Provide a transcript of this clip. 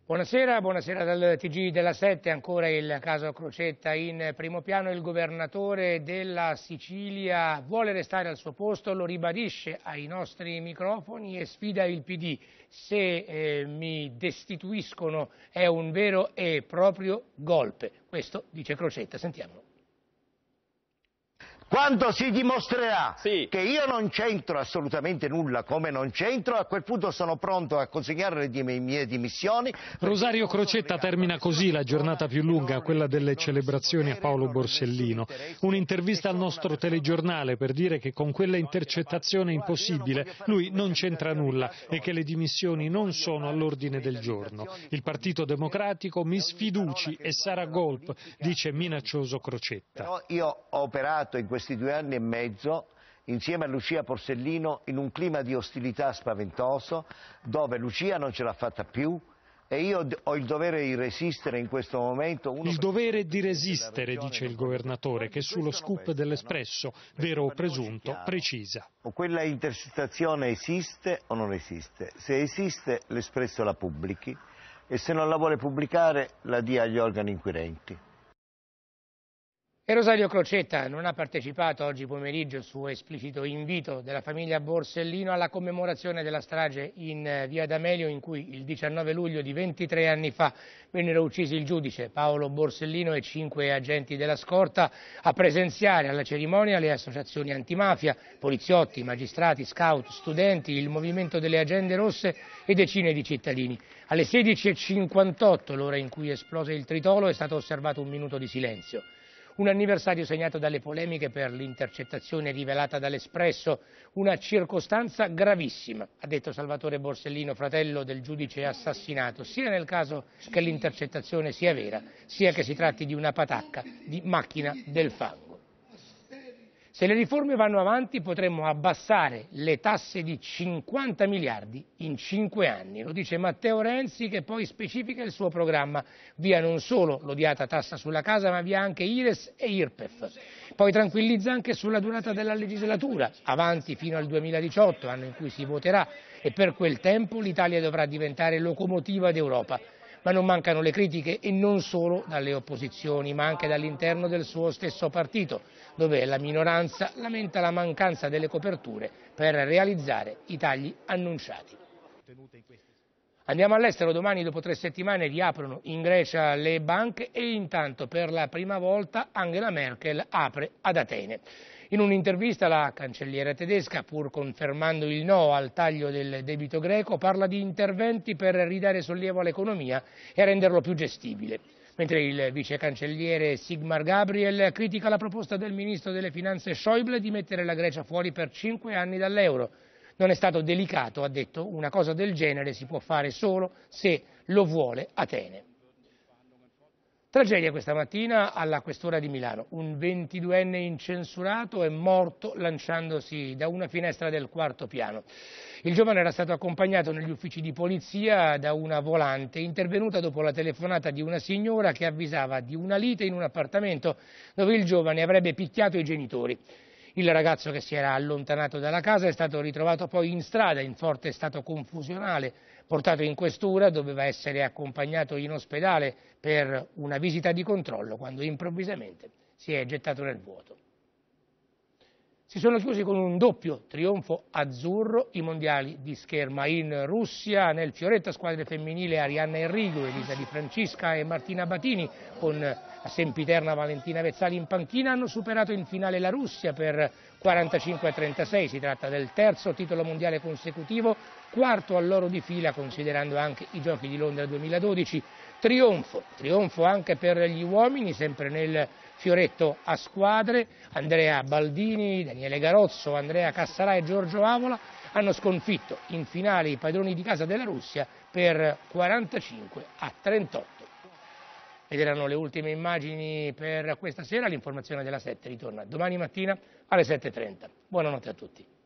Buonasera, buonasera dal TG della 7, ancora il caso Crocetta in primo piano. Il governatore della Sicilia vuole restare al suo posto, lo ribadisce ai nostri microfoni e sfida il PD. Se mi destituiscono è un vero e proprio golpe. Questo dice Crocetta, sentiamolo. Quando si dimostrerà che io non c'entro assolutamente nulla, come non c'entro, a quel punto sono pronto a consegnare le mie dimissioni. Rosario Crocetta termina così la giornata più lunga, quella delle celebrazioni a Paolo Borsellino. Un'intervista al nostro telegiornale per dire che con quella intercettazione impossibile lui non c'entra nulla e che le dimissioni non sono all'ordine del giorno. Il Partito Democratico mi sfiduci e sarà golpe, dice minaccioso Crocetta. Però io ho operato in questi 2 anni e mezzo insieme a Lucia Borsellino in un clima di ostilità spaventoso, dove Lucia non ce l'ha fatta più e io ho il dovere di resistere in questo momento. Il dovere di resistere, dice il governatore, che sullo scoop dell'Espresso, vero o presunto, precisa. Quella intercettazione esiste o non esiste? Se esiste, l'Espresso la pubblichi e se non la vuole pubblicare la dia agli organi inquirenti. E Rosario Crocetta non ha partecipato oggi pomeriggio, su esplicito invito della famiglia Borsellino, alla commemorazione della strage in via D'Amelio, in cui il 19 luglio di 23 anni fa vennero uccisi il giudice Paolo Borsellino e 5 agenti della scorta. A presenziare alla cerimonia le associazioni antimafia, poliziotti, magistrati, scout, studenti, il movimento delle agende rosse e decine di cittadini. Alle 16:58, l'ora in cui esplose il tritolo, è stato osservato un minuto di silenzio. Un anniversario segnato dalle polemiche per l'intercettazione rivelata dall'Espresso, una circostanza gravissima, ha detto Salvatore Borsellino, fratello del giudice assassinato, sia nel caso che l'intercettazione sia vera, sia che si tratti di una patacca di macchina del fango. Se le riforme vanno avanti potremmo abbassare le tasse di 50 miliardi in 5 anni, lo dice Matteo Renzi, che poi specifica il suo programma, via non solo l'odiata tassa sulla casa ma via anche IRES e IRPEF. Poi tranquillizza anche sulla durata della legislatura, avanti fino al 2018, anno in cui si voterà, e per quel tempo l'Italia dovrà diventare locomotiva d'Europa. Ma non mancano le critiche, e non solo dalle opposizioni, ma anche dall'interno del suo stesso partito, dove la minoranza lamenta la mancanza delle coperture per realizzare i tagli annunciati. Andiamo all'estero. Domani, dopo 3 settimane, riaprono in Grecia le banche e intanto per la prima volta Angela Merkel apre ad Atene. In un'intervista la cancelliera tedesca, pur confermando il no al taglio del debito greco, parla di interventi per ridare sollievo all'economia e renderlo più gestibile. Mentre il vice cancelliere Sigmar Gabriel critica la proposta del ministro delle finanze Schäuble di mettere la Grecia fuori per 5 anni dall'euro. Non è stato delicato, ha detto, una cosa del genere si può fare solo se lo vuole Atene. Tragedia questa mattina alla questura di Milano. Un 22enne incensurato è morto lanciandosi da una finestra del 4º piano. Il giovane era stato accompagnato negli uffici di polizia da una volante intervenuta dopo la telefonata di una signora che avvisava di una lite in un appartamento dove il giovane avrebbe picchiato i genitori. Il ragazzo, che si era allontanato dalla casa, è stato ritrovato poi in strada in forte stato confusionale, portato in questura, doveva essere accompagnato in ospedale per una visita di controllo, quando improvvisamente si è gettato nel vuoto. Si sono chiusi con un doppio trionfo azzurro i mondiali di scherma in Russia. Nel fioretto squadre femminile Arianna Enrico, Elisa Di Francisca e Martina Batini, con la sempiterna Valentina Vezzali in panchina, hanno superato in finale la Russia per 45-36. Si tratta del 3° titolo mondiale consecutivo, 4° al loro di fila considerando anche i Giochi di Londra 2012. Trionfo anche per gli uomini, sempre nel fioretto a squadre. Andrea Baldini, Daniele Garozzo, Andrea Cassarà e Giorgio Avola hanno sconfitto in finale i padroni di casa della Russia per 45-38. Ed erano le ultime immagini per questa sera. L'informazione della 7 ritorna domani mattina alle 7:30. Buonanotte a tutti.